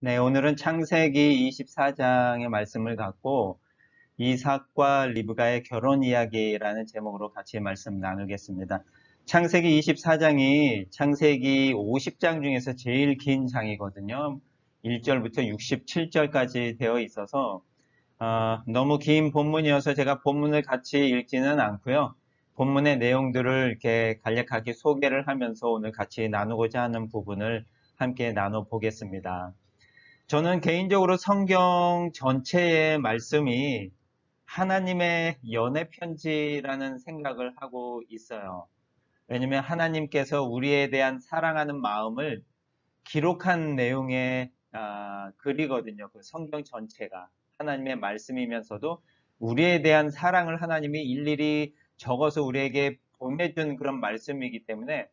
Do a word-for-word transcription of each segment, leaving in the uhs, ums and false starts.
네, 오늘은 창세기 이십사 장의 말씀을 갖고 이삭과 리브가의 결혼 이야기라는 제목으로 같이 말씀 나누겠습니다. 창세기 이십사 장이 창세기 오십 장 중에서 제일 긴 장이거든요. 일 절부터 육십칠 절까지 되어 있어서 어, 너무 긴 본문이어서 제가 본문을 같이 읽지는 않고요. 본문의 내용들을 이렇게 간략하게 소개를 하면서 오늘 같이 나누고자 하는 부분을 함께 나눠보겠습니다. 저는 개인적으로 성경 전체의 말씀이 하나님의 연애 편지라는 생각을 하고 있어요. 왜냐하면 하나님께서 우리에 대한 사랑하는 마음을 기록한 내용의 아, 글이거든요. 그 성경 전체가 하나님의 말씀이면서도 우리에 대한 사랑을 하나님이 일일이 적어서 우리에게 보내준 그런 말씀이기 때문에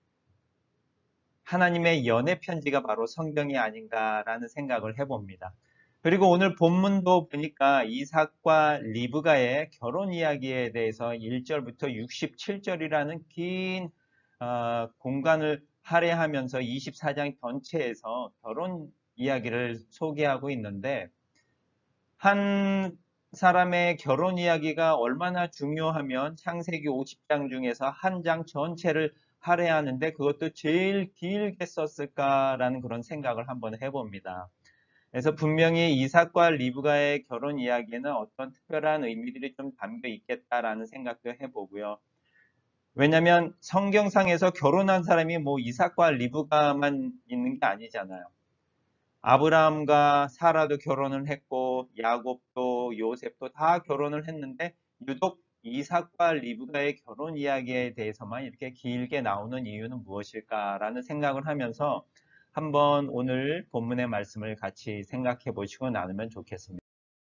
하나님의 연애 편지가 바로 성경이 아닌가라는 생각을 해봅니다. 그리고 오늘 본문도 보니까 이삭과 리브가의 결혼 이야기에 대해서 일 절부터 육십칠 절이라는 긴 어, 공간을 할애하면서 이십사 장 전체에서 결혼 이야기를 소개하고 있는데 한 사람의 결혼 이야기가 얼마나 중요하면 창세기 오십 장 중에서 한 장 전체를 할애하는데 그것도 제일 길게 썼을까라는 그런 생각을 한번 해봅니다. 그래서 분명히 이삭과 리브가의 결혼 이야기에는 어떤 특별한 의미들이 좀 담겨 있겠다라는 생각도 해보고요. 왜냐하면 성경상에서 결혼한 사람이 뭐 이삭과 리브가만 있는 게 아니잖아요. 아브라함과 사라도 결혼을 했고 야곱도 요셉도 다 결혼을 했는데 유독 이삭과 리브가의 결혼 이야기에 대해서만 이렇게 길게 나오는 이유는 무엇일까라는 생각을 하면서 한번 오늘 본문의 말씀을 같이 생각해 보시고 나누면 좋겠습니다.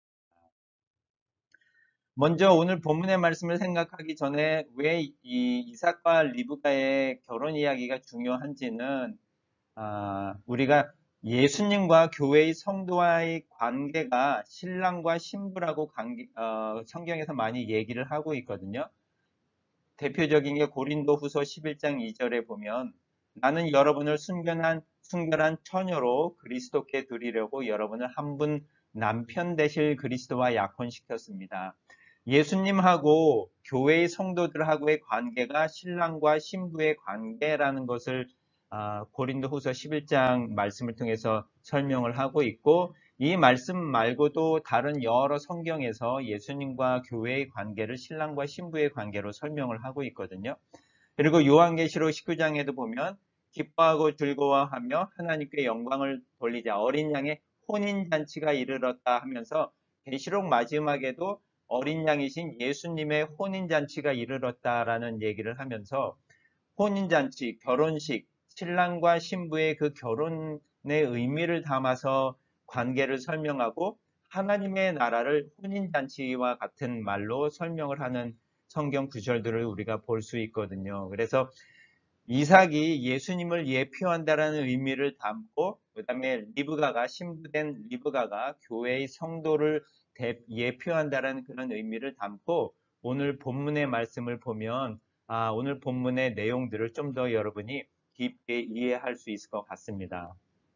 먼저 오늘 본문의 말씀을 생각하기 전에 왜 이 이삭과 리브가의 결혼 이야기가 중요한지는 아, 우리가 예수님과 교회의 성도와의 관계가 신랑과 신부라고 관계, 어, 성경에서 많이 얘기를 하고 있거든요. 대표적인 게 고린도 후서 십일 장 이 절에 보면 나는 여러분을 순결한, 순결한 처녀로 그리스도께 드리려고 여러분을 한 분 남편 되실 그리스도와 약혼시켰습니다. 예수님하고 교회의 성도들하고의 관계가 신랑과 신부의 관계라는 것을 아, 고린도 후서 십일 장 말씀을 통해서 설명을 하고 있고 이 말씀 말고도 다른 여러 성경에서 예수님과 교회의 관계를 신랑과 신부의 관계로 설명을 하고 있거든요. 그리고 요한계시록 십구 장에도 보면 기뻐하고 즐거워하며 하나님께 영광을 돌리자 어린 양의 혼인잔치가 이르렀다 하면서 계시록 마지막에도 어린 양이신 예수님의 혼인잔치가 이르렀다라는 얘기를 하면서 혼인잔치, 결혼식, 신랑과 신부의 그 결혼의 의미를 담아서 관계를 설명하고 하나님의 나라를 혼인잔치와 같은 말로 설명을 하는 성경 구절들을 우리가 볼 수 있거든요. 그래서 이삭이 예수님을 예표한다라는 의미를 담고 그 다음에 리브가가 신부된 리브가가 교회의 성도를 예표한다라는 그런 의미를 담고 오늘 본문의 말씀을 보면 아, 오늘 본문의 내용들을 좀 더 여러분이 깊게 이해할 수 있을 것 같습니다.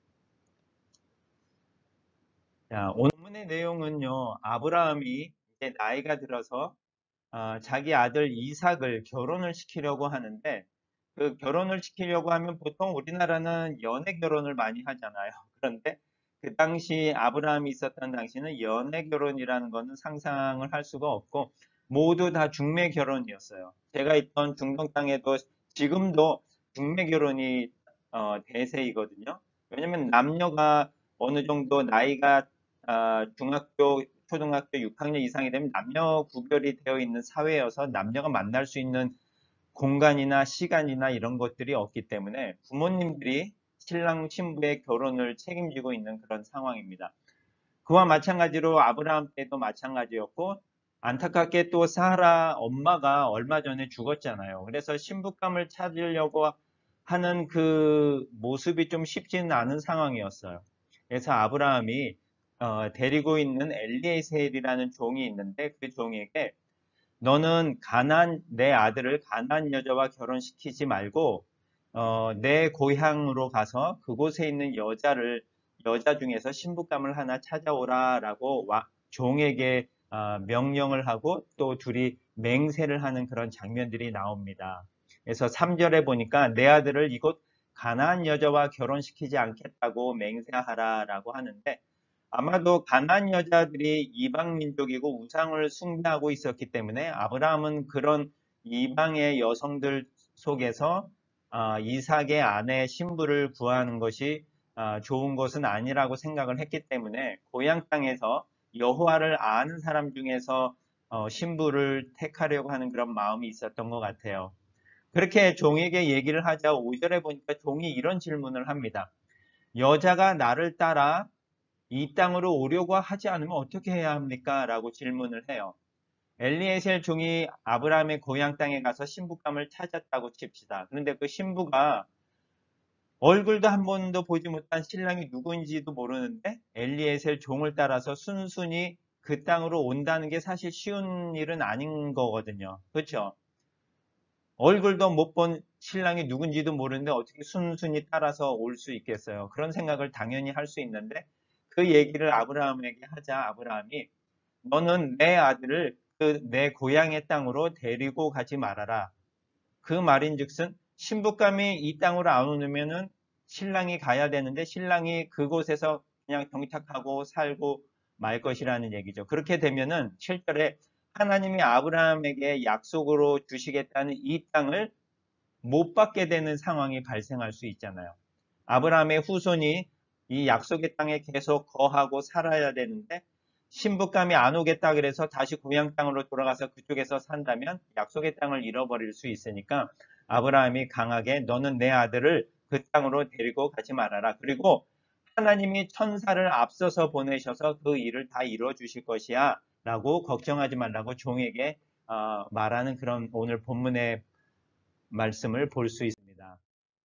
자, 오늘 본문의 내용은요, 아브라함이 이제 나이가 들어서 아, 자기 아들 이삭을 결혼을 시키려고 하는데 그 결혼을 시키려고 하면 보통 우리나라는 연애 결혼을 많이 하잖아요. 그런데 그 당시 아브라함이 있었던 당시는 연애 결혼이라는 거는 상상을 할 수가 없고 모두 다 중매 결혼이었어요. 제가 있던 중동 땅에도 지금도 중매 결혼이 어, 대세이거든요. 왜냐면 남녀가 어느 정도 나이가 아, 중학교, 초등학교 육 학년 이상이 되면 남녀 구별이 되어 있는 사회여서 남녀가 만날 수 있는 공간이나 시간이나 이런 것들이 없기 때문에 부모님들이 신랑 신부의 결혼을 책임지고 있는 그런 상황입니다. 그와 마찬가지로 아브라함 때도 마찬가지였고 안타깝게 또 사라 엄마가 얼마 전에 죽었잖아요. 그래서 신부감을 찾으려고 하는 그 모습이 좀 쉽지는 않은 상황이었어요. 그래서 아브라함이 어, 데리고 있는 엘리에셀이라는 종이 있는데 그 종에게 너는 가난 내 아들을 가난 여자와 결혼시키지 말고 어, 내 고향으로 가서 그곳에 있는 여자를 여자 중에서 신부감을 하나 찾아오라라고 종에게 명령을 하고 또 둘이 맹세를 하는 그런 장면들이 나옵니다. 그래서 삼 절에 보니까 내 아들을 이곳 가나안 여자와 결혼시키지 않겠다고 맹세하라라고 하는데, 아마도 가나안 여자들이 이방 민족이고 우상을 숭배하고 있었기 때문에 아브라함은 그런 이방의 여성들 속에서 이삭의 아내 신부를 구하는 것이 좋은 것은 아니라고 생각을 했기 때문에 고향 땅에서 여호와를 아는 사람 중에서 신부를 택하려고 하는 그런 마음이 있었던 것 같아요. 그렇게 종에게 얘기를 하자 오 절에 보니까 종이 이런 질문을 합니다. 여자가 나를 따라 이 땅으로 오려고 하지 않으면 어떻게 해야 합니까? 라고 질문을 해요. 엘리에셀 종이 아브라함의 고향 땅에 가서 신부감을 찾았다고 칩시다. 그런데 그 신부가 얼굴도 한 번도 보지 못한 신랑이 누구인지도 모르는데 엘리에셀 종을 따라서 순순히 그 땅으로 온다는 게 사실 쉬운 일은 아닌 거거든요. 그렇죠? 얼굴도 못 본 신랑이 누군지도 모르는데 어떻게 순순히 따라서 올 수 있겠어요? 그런 생각을 당연히 할 수 있는데 그 얘기를 아브라함에게 하자 아브라함이 너는 내 아들을 그 내 고향의 땅으로 데리고 가지 말아라. 그 말인즉슨 신부감이 이 땅으로 안 오면은 신랑이 가야 되는데 신랑이 그곳에서 그냥 정착하고 살고 말 것이라는 얘기죠. 그렇게 되면은 칠 절에 하나님이 아브라함에게 약속으로 주시겠다는 이 땅을 못 받게 되는 상황이 발생할 수 있잖아요. 아브라함의 후손이 이 약속의 땅에 계속 거하고 살아야 되는데 신부감이 안 오겠다 그래서 다시 고향 땅으로 돌아가서 그쪽에서 산다면 약속의 땅을 잃어버릴 수 있으니까 아브라함이 강하게 너는 내 아들을 그 땅으로 데리고 가지 말아라. 그리고 하나님이 천사를 앞서서 보내셔서 그 일을 다 이루어 주실 것이야 라고 걱정하지 말라고 종에게 말하는 그런 오늘 본문의 말씀을 볼 수 있습니다.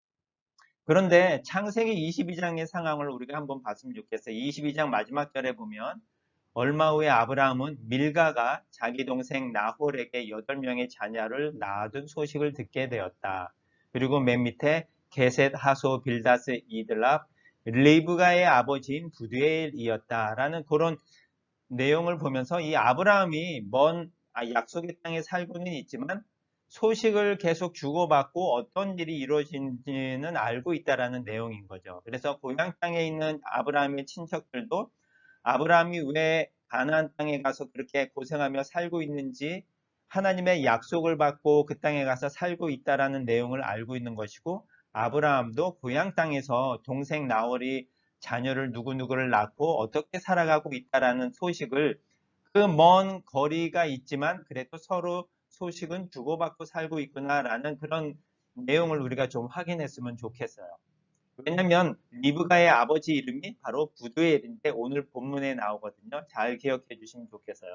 그런데 창세기 이십이 장의 상황을 우리가 한번 봤으면 좋겠어요. 이십이 장 마지막 절에 보면 얼마 후에 아브라함은 밀가가 자기 동생 나홀에게 여덟 명의 자녀를 낳아둔 소식을 듣게 되었다. 그리고 맨 밑에 게셋, 하소, 빌다스, 이들랍, 리브가의 아버지인 부두엘이었다라는 그런 내용을 보면서 이 아브라함이 먼 약속의 땅에 살고는 있지만 소식을 계속 주고받고 어떤 일이 이루어진지는 알고 있다라는 내용인 거죠. 그래서 고향 땅에 있는 아브라함의 친척들도 아브라함이 왜 가나안 땅에 가서 그렇게 고생하며 살고 있는지 하나님의 약속을 받고 그 땅에 가서 살고 있다라는 내용을 알고 있는 것이고 아브라함도 고향 땅에서 동생 나홀이 자녀를 누구누구를 낳고 어떻게 살아가고 있다라는 소식을 그 먼 거리가 있지만 그래도 서로 소식은 주고받고 살고 있구나라는 그런 내용을 우리가 좀 확인했으면 좋겠어요. 왜냐면 리브가의 아버지 이름이 바로 부두엘인데 오늘 본문에 나오거든요. 잘 기억해 주시면 좋겠어요.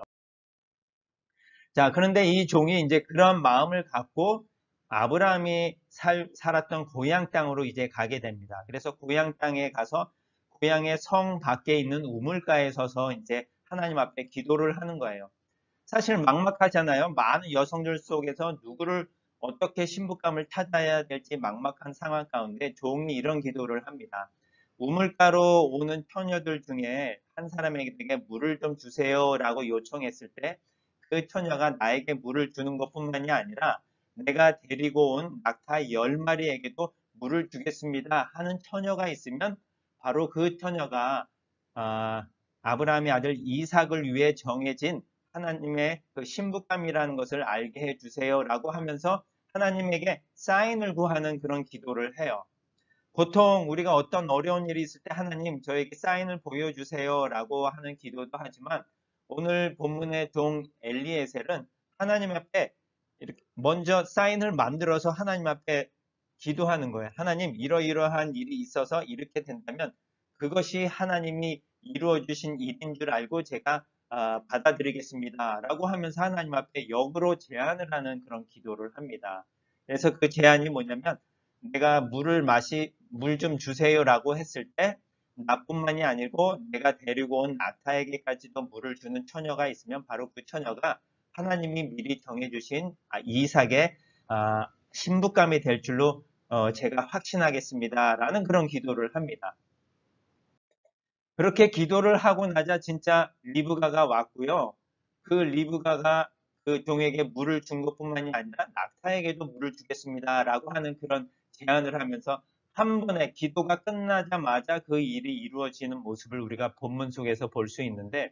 자, 그런데 이 종이 이제 그런 마음을 갖고 아브라함이 살, 살았던 고향 땅으로 이제 가게 됩니다. 그래서 고향 땅에 가서 고향의 성 밖에 있는 우물가에 서서 이제 하나님 앞에 기도를 하는 거예요. 사실 막막하잖아요. 많은 여성들 속에서 누구를 어떻게 신부감을 찾아야 될지 막막한 상황 가운데 종이 이런 기도를 합니다. 우물가로 오는 처녀들 중에 한 사람에게 물을 좀 주세요라고 요청했을 때 그 처녀가 나에게 물을 주는 것뿐만이 아니라 내가 데리고 온 낙타 열 마리에게도 물을 주겠습니다 하는 처녀가 있으면 바로 그 처녀가 아, 아브라함의 아들 이삭을 위해 정해진 하나님의 그 신부감이라는 것을 알게 해주세요라고 하면서 하나님에게 사인을 구하는 그런 기도를 해요. 보통 우리가 어떤 어려운 일이 있을 때 하나님 저에게 사인을 보여주세요라고 하는 기도도 하지만 오늘 본문의 종 엘리에셀은 하나님 앞에 이렇게 먼저 사인을 만들어서 하나님 앞에 기도하는 거예요. 하나님 이러이러한 일이 있어서 이렇게 된다면 그것이 하나님이 이루어 주신 일인 줄 알고 제가 아, 받아들이겠습니다. 라고 하면서 하나님 앞에 역으로 제안을 하는 그런 기도를 합니다. 그래서 그 제안이 뭐냐면 내가 물을 마시, 물 좀 주세요라고 했을 때 나뿐만이 아니고 내가 데리고 온 낙타에게까지도 물을 주는 처녀가 있으면 바로 그 처녀가 하나님이 미리 정해주신 이삭의 신부감이 될 줄로 제가 확신하겠습니다. 라는 그런 기도를 합니다. 그렇게 기도를 하고 나자 진짜 리브가가 왔고요. 그 리브가가 그 종에게 물을 준 것뿐만이 아니라 낙타에게도 물을 주겠습니다라고 하는 그런 제안을 하면서 한 번에 기도가 끝나자마자 그 일이 이루어지는 모습을 우리가 본문 속에서 볼 수 있는데,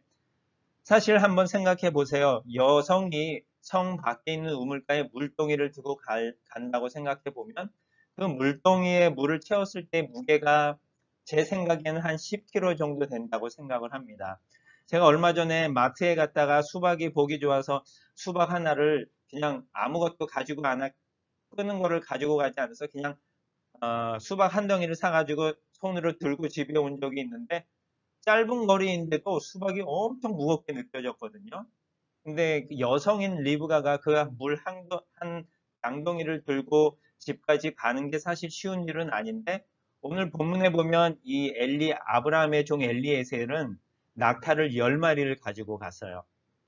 사실 한번 생각해 보세요. 여성이 성 밖에 있는 우물가에 물동이를 두고 갈- 간다고 생각해 보면 그 물동이에 물을 채웠을 때 무게가 제 생각에는 한 십 킬로그램 정도 된다고 생각을 합니다. 제가 얼마 전에 마트에 갔다가 수박이 보기 좋아서 수박 하나를 그냥 아무것도 가지고 안 하, 끄는 거를 가지고 가지 않아서 그냥 어, 수박 한 덩이를 사가지고 손으로 들고 집에 온 적이 있는데, 짧은 거리인데도 수박이 엄청 무겁게 느껴졌거든요. 근데 그 여성인 리브가가 그 물 한, 한 양동이를 들고 집까지 가는 게 사실 쉬운 일은 아닌데, 오늘 본문에 보면 이 엘리, 아브라함의 종 엘리에셀은 낙타를 열 마리를 가지고 갔어요.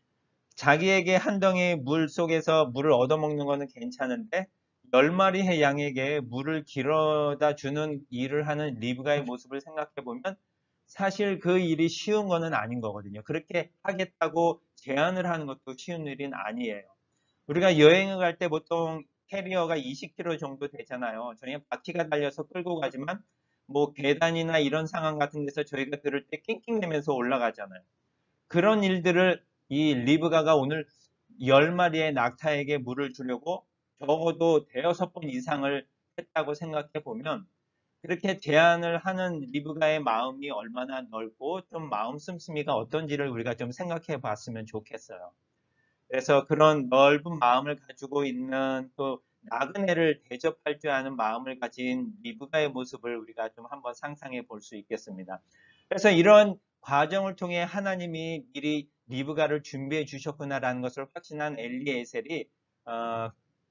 자기에게 한 덩이 물 속에서 물을 얻어먹는 거는 괜찮은데 열 마리의 양에게 물을 길어다 주는 일을 하는 리브가의 모습을 생각해 보면 사실 그 일이 쉬운 거는 아닌 거거든요. 그렇게 하겠다고 제안을 하는 것도 쉬운 일은 아니에요. 우리가 여행을 갈 때 보통 캐리어가 이십 킬로그램 정도 되잖아요. 저희가 바퀴가 달려서 끌고 가지만 뭐 계단이나 이런 상황 같은 데서 저희가 들을 때 낑낑대면서 올라가잖아요. 그런 일들을 이 리브가가 오늘 열 마리의 낙타에게 물을 주려고 적어도 대여섯 번 이상을 했다고 생각해 보면, 그렇게 제안을 하는 리브가의 마음이 얼마나 넓고 좀 마음 씀씀이가 어떤지를 우리가 좀 생각해 봤으면 좋겠어요. 그래서 그런 넓은 마음을 가지고 있는, 또 나그네를 대접할 줄 아는 마음을 가진 리브가의 모습을 우리가 좀 한번 상상해 볼 수 있겠습니다. 그래서 이런 과정을 통해 하나님이 미리 리브가를 준비해 주셨구나라는 것을 확신한 엘리에셀이 어,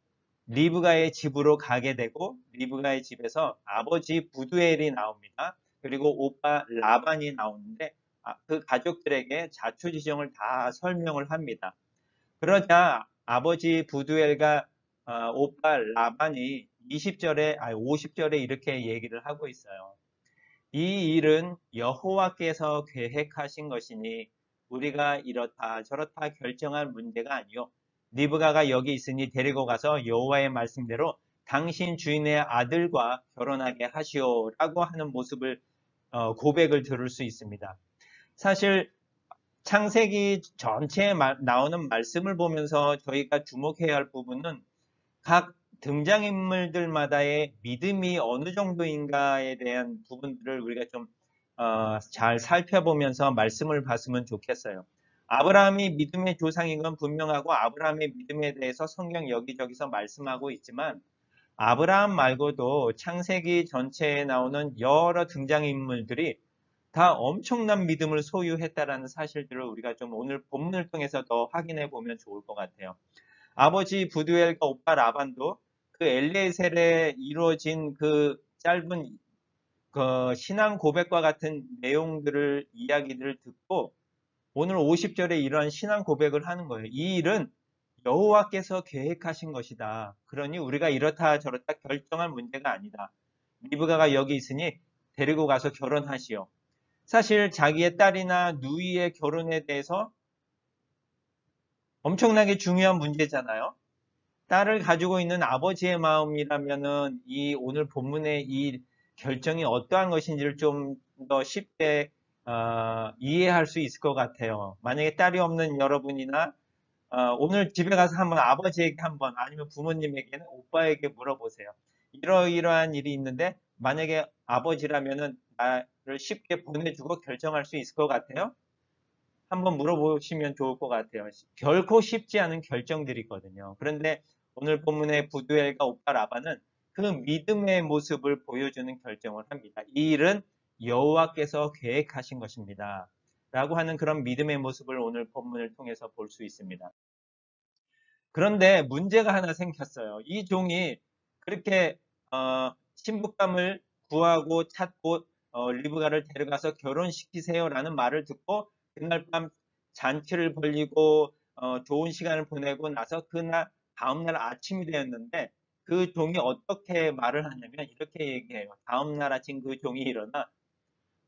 리브가의 집으로 가게 되고, 리브가의 집에서 아버지 부두엘이 나옵니다. 그리고 오빠 라반이 나오는데 아, 그 가족들에게 자초지종을 다 설명을 합니다. 그러자 아버지 부두엘과 어, 오빠 라반이 이십 절에, 아니 오십 절에 이렇게 얘기를 하고 있어요. 이 일은 여호와께서 계획하신 것이니 우리가 이렇다 저렇다 결정할 문제가 아니요, 리브가가 여기 있으니 데리고 가서 여호와의 말씀대로 당신 주인의 아들과 결혼하게 하시오라고 하는 모습을, 어, 고백을 들을 수 있습니다. 사실 창세기 전체에 나오는 말씀을 보면서 저희가 주목해야 할 부분은 각 등장인물들마다의 믿음이 어느 정도인가에 대한 부분들을 우리가 좀 어, 잘 살펴보면서 말씀을 봤으면 좋겠어요. 아브라함이 믿음의 조상인 건 분명하고 아브라함의 믿음에 대해서 성경 여기저기서 말씀하고 있지만, 아브라함 말고도 창세기 전체에 나오는 여러 등장인물들이 다 엄청난 믿음을 소유했다라는 사실들을 우리가 좀 오늘 본문을 통해서 더 확인해 보면 좋을 것 같아요. 아버지 부두엘과 오빠 라반도 그 엘리에셀에 이루어진 그 짧은 그 신앙 고백과 같은 내용들을, 이야기들을 듣고 오늘 오십 절에 이러한 신앙 고백을 하는 거예요. 이 일은 여호와께서 계획하신 것이다. 그러니 우리가 이렇다 저렇다 결정할 문제가 아니다. 리브가가 여기 있으니 데리고 가서 결혼하시오. 사실 자기의 딸이나 누이의 결혼에 대해서 엄청나게 중요한 문제잖아요. 딸을 가지고 있는 아버지의 마음이라면은 이 오늘 본문의 이 결정이 어떠한 것인지를 좀 더 쉽게 어, 이해할 수 있을 것 같아요. 만약에 딸이 없는 여러분이나 어, 오늘 집에 가서 한번 아버지에게 한번, 아니면 부모님에게는 오빠에게 물어보세요. 이러이러한 일이 있는데 만약에 아버지라면은 나를 쉽게 보내주고 결정할 수 있을 것 같아요? 한번 물어보시면 좋을 것 같아요. 결코 쉽지 않은 결정들이거든요. 그런데 오늘 본문의 부두엘과 오빠 라반은 그 믿음의 모습을 보여주는 결정을 합니다. 이 일은 여호와께서 계획하신 것입니다. 라고 하는 그런 믿음의 모습을 오늘 본문을 통해서 볼 수 있습니다. 그런데 문제가 하나 생겼어요. 이 종이 그렇게 어, 신부감을 구하고 찾고 어, 리브가를 데려가서 결혼시키세요라는 말을 듣고 그날 밤 잔치를 벌이고 어, 좋은 시간을 보내고 나서 그날 다음날 아침이 되었는데, 그 종이 어떻게 말을 하냐면 이렇게 얘기해요. 다음날 아침 그 종이 일어나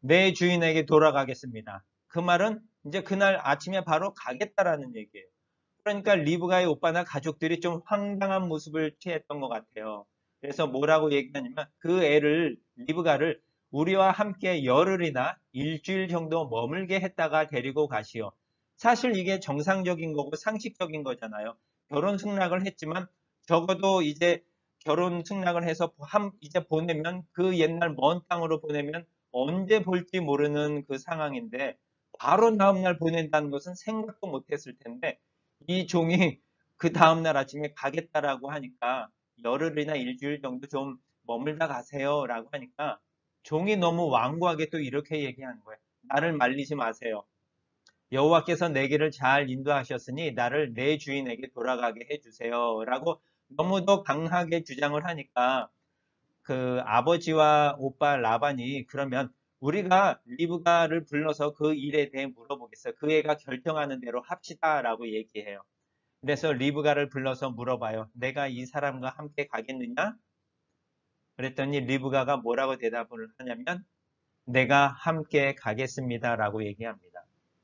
내 주인에게 돌아가겠습니다. 그 말은 이제 그날 아침에 바로 가겠다라는 얘기예요. 그러니까 리브가의 오빠나 가족들이 좀 황당한 모습을 취했던 것 같아요. 그래서 뭐라고 얘기하냐면 그 애를, 리브가를 우리와 함께 열흘이나 일주일 정도 머물게 했다가 데리고 가시오. 사실 이게 정상적인 거고 상식적인 거잖아요. 결혼 승낙을 했지만 적어도 이제 결혼 승낙을 해서 한, 이제 보내면 그 옛날 먼 땅으로 보내면 언제 볼지 모르는 그 상황인데 바로 다음날 보낸다는 것은 생각도 못했을 텐데 이 종이 그 다음날 아침에 가겠다라고 하니까 열흘이나 일주일 정도 좀 머물다 가세요라고 하니까 종이 너무 완고하게 또 이렇게 얘기하는 거예요. 나를 말리지 마세요. 여호와께서 내 길을 잘 인도하셨으니 나를 내 주인에게 돌아가게 해주세요라고 너무도 강하게 주장을 하니까 그 아버지와 오빠 라반이 그러면 우리가 리브가를 불러서 그 일에 대해 물어보겠어요. 그 애가 결정하는 대로 합시다라고 얘기해요. 그래서 리브가를 불러서 물어봐요. 내가 이 사람과 함께 가겠느냐? 그랬더니 리브가가 뭐라고 대답을 하냐면 내가 함께 가겠습니다라고 얘기합니다.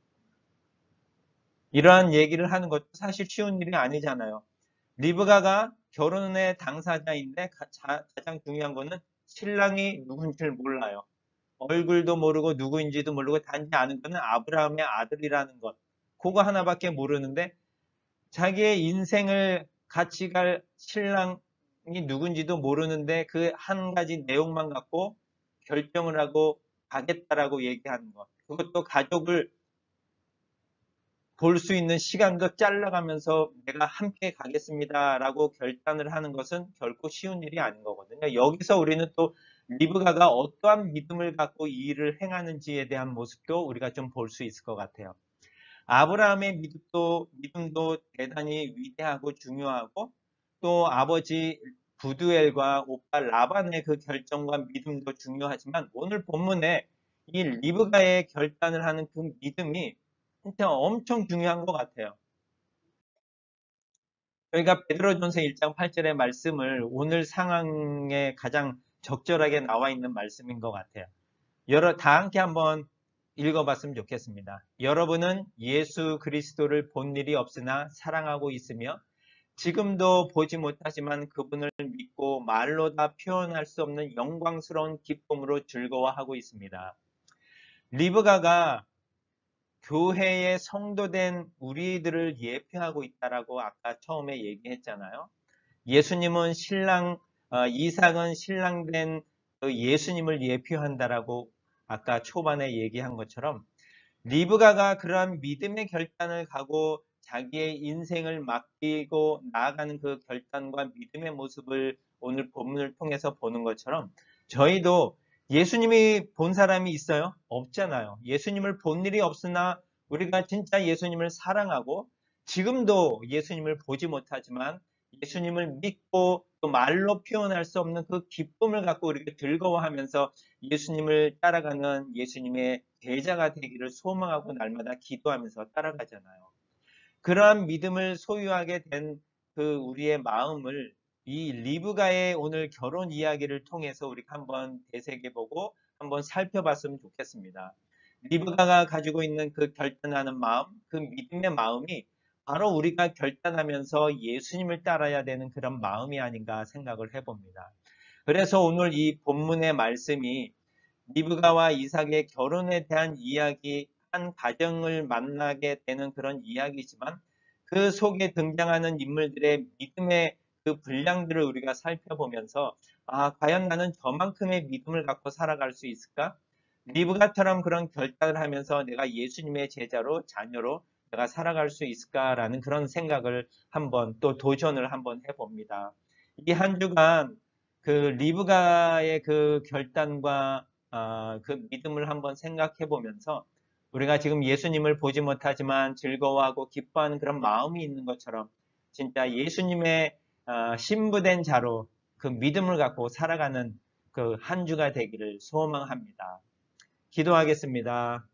이러한 얘기를 하는 것도 사실 쉬운 일이 아니잖아요. 리브가가 결혼의 당사자인데 가장 중요한 거는 신랑이 누군지를 몰라요. 얼굴도 모르고 누구인지도 모르고 단지 아는 거는 아브라함의 아들이라는 것. 그거 하나밖에 모르는데 자기의 인생을 같이 갈 신랑이 누군지도 모르는데 그 한 가지 내용만 갖고 결정을 하고 가겠다라고 얘기하는 것. 그것도 가족을 볼 수 있는 시간도 잘라가면서 내가 함께 가겠습니다라고 결단을 하는 것은 결코 쉬운 일이 아닌 거거든요. 여기서 우리는 또 리브가가 어떠한 믿음을 갖고 이 일을 행하는지에 대한 모습도 우리가 좀 볼 수 있을 것 같아요. 아브라함의 믿음도, 믿음도 대단히 위대하고 중요하고 또 아버지 부두엘과 오빠 라반의 그 결정과 믿음도 중요하지만 오늘 본문에 이 리브가의 결단을 하는 그 믿음이 진짜 엄청 중요한 것 같아요. 저희가 베드로전서 일 장 팔 절의 말씀을 오늘 상황에 가장 적절하게 나와 있는 말씀인 것 같아요. 여러 다 함께 한번 읽어봤으면 좋겠습니다. 여러분은 예수 그리스도를 본 일이 없으나 사랑하고 있으며 지금도 보지 못하지만 그분을 믿고 말로 다 표현할 수 없는 영광스러운 기쁨으로 즐거워하고 있습니다. 리브가가 교회의 성도된 우리들을 예표하고 있다라고 아까 처음에 얘기했잖아요. 예수님은 신랑, 어, 이삭은 신랑된 그 예수님을 예표한다라고 아까 초반에 얘기한 것처럼 리브가가 그러한 믿음의 결단을 가고 자기의 인생을 맡기고 나아가는 그 결단과 믿음의 모습을 오늘 본문을 통해서 보는 것처럼 저희도 예수님이 본 사람이 있어요? 없잖아요. 예수님을 본 일이 없으나 우리가 진짜 예수님을 사랑하고 지금도 예수님을 보지 못하지만 예수님을 믿고 또 말로 표현할 수 없는 그 기쁨을 갖고 우리가 즐거워하면서 예수님을 따라가는 예수님의 제자가 되기를 소망하고 날마다 기도하면서 따라가잖아요. 그러한 믿음을 소유하게 된 그 우리의 마음을 이 리브가의 오늘 결혼 이야기를 통해서 우리가 한번 되새겨보고 한번 살펴봤으면 좋겠습니다. 리브가가 가지고 있는 그 결단하는 마음, 그 믿음의 마음이 바로 우리가 결단하면서 예수님을 따라야 되는 그런 마음이 아닌가 생각을 해봅니다. 그래서 오늘 이 본문의 말씀이 리브가와 이삭의 결혼에 대한 이야기, 한 가정을 만나게 되는 그런 이야기지만 그 속에 등장하는 인물들의 믿음의 그 분량들을 우리가 살펴보면서 아, 과연 나는 저만큼의 믿음을 갖고 살아갈 수 있을까? 리브가처럼 그런 결단을 하면서 내가 예수님의 제자로, 자녀로 내가 살아갈 수 있을까라는 그런 생각을 한번 또 도전을 한번 해봅니다. 이 한 주간 그 리브가의 그 결단과 어, 그 믿음을 한번 생각해 보면서 우리가 지금 예수님을 보지 못하지만 즐거워하고 기뻐하는 그런 마음이 있는 것처럼 진짜 예수님의 어, 신부된 자로 그 믿음을 갖고 살아가는 그 한 주가 되기를 소망합니다. 기도하겠습니다.